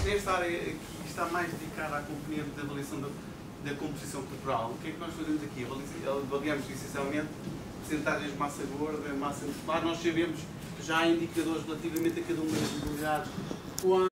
nesta área aqui está mais dedicada à componente de avaliação da composição corporal. O que é que nós fazemos aqui? Avaliamos essencialmente percentagens de massa gorda, massa muscular. Nós sabemos que já há indicadores relativamente a cada uma das modalidades.